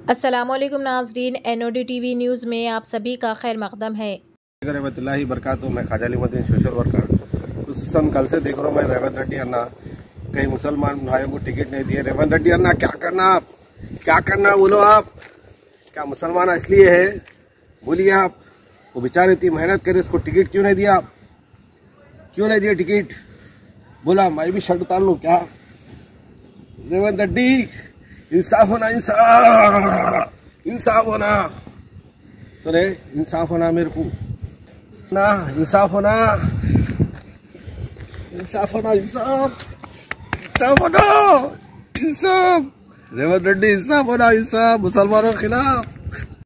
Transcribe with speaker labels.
Speaker 1: अस्सलामुअलैकुम नाज़रीन, NOD TV news में आप सभी का खैर मक़दम है।
Speaker 2: रहमतुल्लाहि बरकातहू। मैं ख्वाजा अलीमुद्दीन सोशल वर्कर। खुसूसन कल से देख रहा हूँ मैं रेवंत रेड्डी अन्ना कई मुसलमान भाइयों को टिकट नहीं दिए। रेवंत रेड्डी अन्ना क्या करना, आप क्या करना बोलो, आप क्या मुसलमान इसलिए है बोलिए आप? वो बेचारे इतनी मेहनत करे, उसको टिकट क्यों नहीं दिया? आप क्यों नहीं दिया टिकट? बोला मैं भी शर्ट उतार लूँ क्या? रेवंत रेड्डी इंसाफ होना, इंसाफ होना, सुने इंसाफ होना, मेरे को ना इंसाफ होना, इंसाफ होना, इंसाफ इंसाफ होना, इंसाफ रेवंत रेड्डी इंसाफ होना, इंसाफ मुसलमानों के खिलाफ।